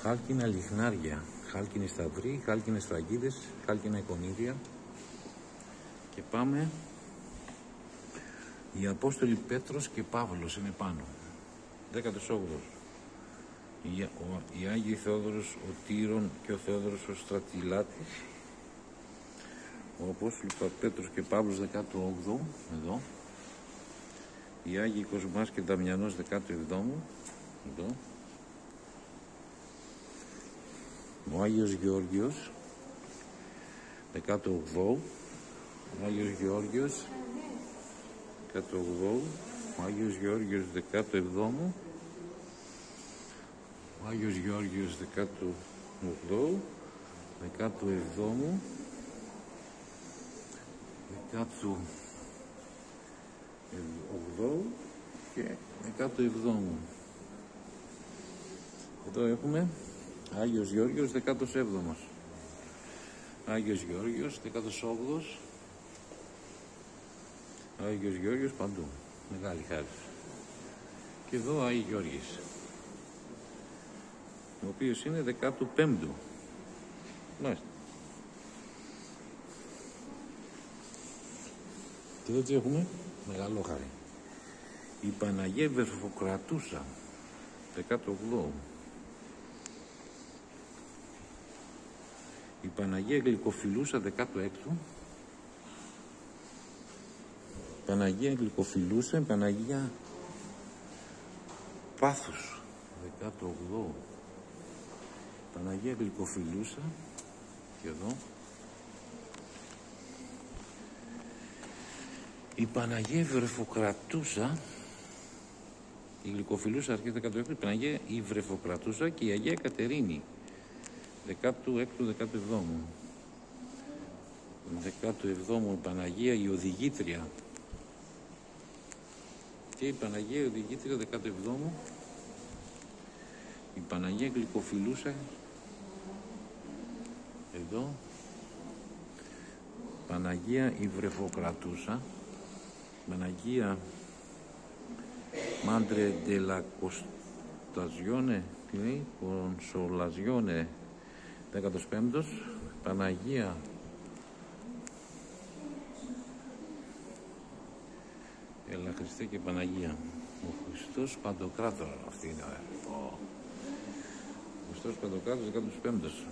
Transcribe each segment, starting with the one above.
χάλκινα λιχνάρια, χάλκινοι σταυροί, χάλκινες σφραγίδες, χάλκινα εικονίδια. Και πάμε, οι Απόστολοι Πέτρος και Παύλος είναι πάνω, 18ος. Οι Άγιοι Θεόδωρος ο Τύρων και ο Θεόδωρος ο Στρατιλάτης. Ο Απόστολοι Πέτρος και Παύλος 18ο, εδώ. Οι Άγιοι Κοσμάς και Δαμιανός 17ο, εδώ. Ο Άγιος Γεώργιος 18ο, ο Άγιος Γεώργιος 18ο, ο Άγιος Γεώργιος 17ο, ο Άγιος Γεώργιος 18ο, 17ο, 18ο και 17ο. Εδώ έχουμε Άγιος Γεώργιος 17ος, Άγιος Γεώργιος 18ος, Άγιος Γεώργιος παντού, μεγάλη χάρη. Και εδώ Άγιος Γεώργης, ο οποίος είναι 15ο. Μάλιστα. Και εδώ τι έχουμε, μεγαλόχαρη. Η Παναγία Βερφοκρατούσα 18ο. Η Παναγία Γλυκοφιλούσα 16ο. Παναγία Γλυκοφιλούσα, Παναγία Πάθους 18ο. Παναγία Γλυκοφιλούσα και εδώ. Η Παναγία Βρεφοκρατούσα, η Γλυκοφιλούσα αρχίζει 16ο, η Παναγία η Βρεφοκρατούσα και η Αγία Κατερίνη 16ο-17ο. 17ο η Παναγία η Οδηγήτρια και η Παναγία η Οδηγήτρια 17ο. Η Παναγία Γλυκοφιλούσα εδώ. Παναγία η Βρεφοκρατούσα, Παναγία Μάντρε ντελα Κοσταζιόνε, τι λέει, Κονσολαζιόνε 15ος, Παναγία Έλα Χριστέ και Παναγία, ο Χριστός Παντοκράτορα, αυτή είναι ο Χριστός Παντοκράτορας 15ος.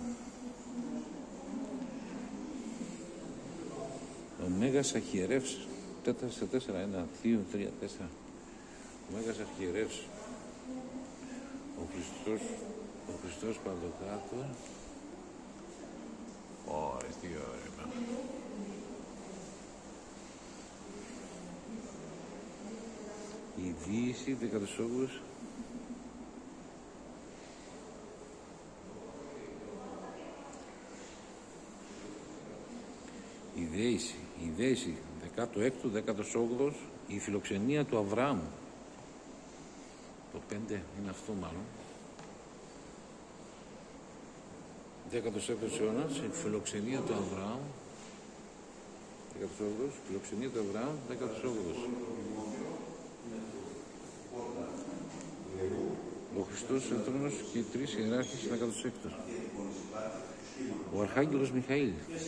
Ο Μέγας Αρχιερεύς 4-4, 1, 2, 3, 4. Ο Μέγας Αρχιερεύς, ο Χριστός Παντοκράτορ. Ωραία, τι ωραία. Η Δύση 18ος. Η Δέηση 16ο, 18ος, η φιλοξενία του Αβραάμ. Το 5 είναι αυτό μάλλον. 17ος αιώνας, η φιλοξενία του Αβραάμ. 18ος, φιλοξενία του Αβραάμ, 18ος. Ο Χριστός Ενθρόνος και οι τρεις ιεράρχες, 16ος. Ο Αρχάγγελος Μιχαήλ.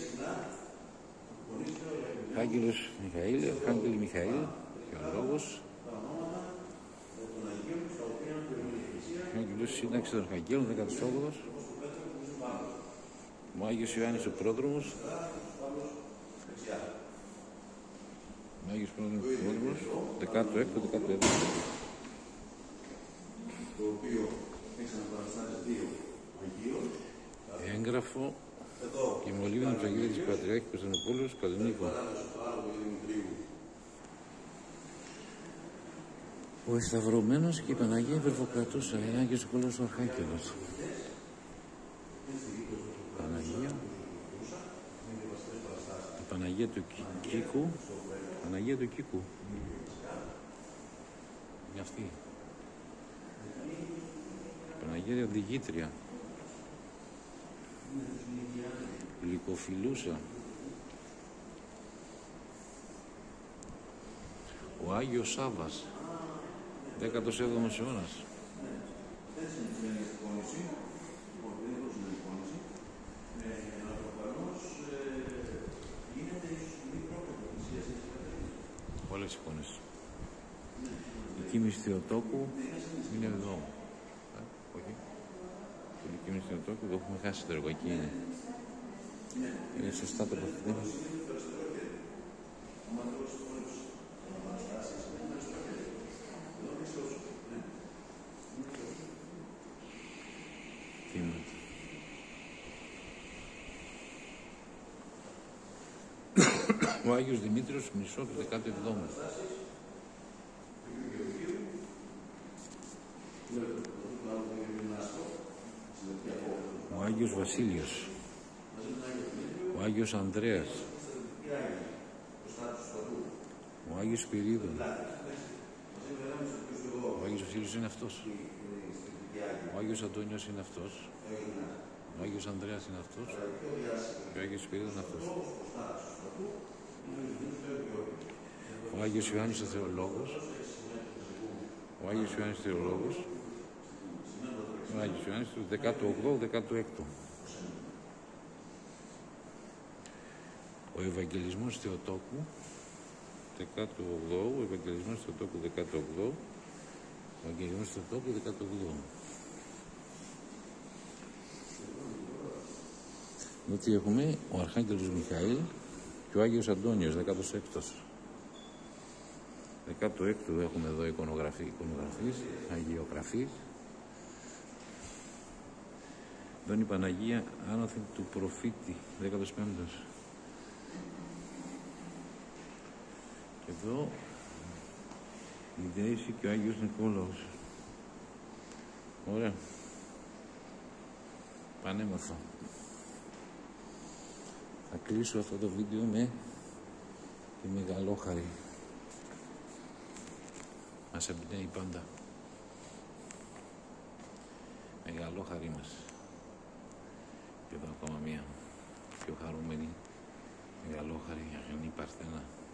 Άγγελος Μιχαήλ, Αρχάγγελη Μιχαήλ, Θεολόγος. Άγγελος Σύνταξη των Αρχαγγέλων, 18ος. Ο Άγιος Ιωάννης ο Πρόδρομος. Ο Άγιος Πρόδρομος, 16ο, 17ο. Έγγραφο και μολύβινο του Αγίου της Πατριάρχη Κωνσταντινούπολης, Καλλινίκο. Ο Εσταυρωμένος και η Παναγία Βερφοκρατούσα, είναι Άγιος Νικόλαος ο Αρχάγγελος. Παναγία, η Παναγία του Κίκου, Παναγία του Κίκου. Είναι αυτή. Η Παναγία Οδηγήτρια. Γλυκοφιλούσα. Ο Άγιος Σάββας, 17ος αιώνας. άλλες εικόνες. Η κοίμηση Θεοτόκου είναι εδώ. Όχι. Η κοίμηση Θεοτόκου, εδώ έχουμε χάσει το έργο. Εκεί είναι. Είναι σωστά τοποθετημένο. Ο Άγιος Δημήτριος, μισό του 17ου. Ο Άγιος Βασίλειος. Ο Άγιος Ανδρέας. Ο Άγιος Σπυρίδων. Ο Άγιος Βασίλειος είναι αυτός. Ο Άγιος Αντώνιος είναι αυτός. Ο Άγιος Ανδρέας είναι αυτός. Και ο Άγιος Σπυρίδων είναι αυτός. Ο Άγιος Ιωάννης ο Θεολόγος. Ο Άγιος Ιωάννης Θεολόγος. Ο Άγιος Ιωάννης του 18ου-16ου. Ο Ευαγγελισμός Θεοτόκου 18ου, ο Ευαγγελισμός Θεοτόκου 18ου, ο Ευαγγελισμός Θεοτόκου 18ου. Έτσι έχουμε ο Αρχάγγελος Μιχαήλ και ο Άγιος Αντώνιος 16ος. 16ου έχουμε εδώ εικονογραφείς, αγιογραφείς. Εδώ είναι η Παναγία άνωθεν του προφήτη 15ος. Και εδώ η Δέηση και ο Άγιος Νικόλαος. Ωραία. Πανέμορφα. Θα κλείσω αυτό το βίντεο με τη Μεγαλόχαρη. Μας εμπνέει πάντα. Μεγαλόχαρη μας. Και εδώ ακόμα μία πιο χαρούμενη Μεγαλόχαρη Αγενή Παρθένα.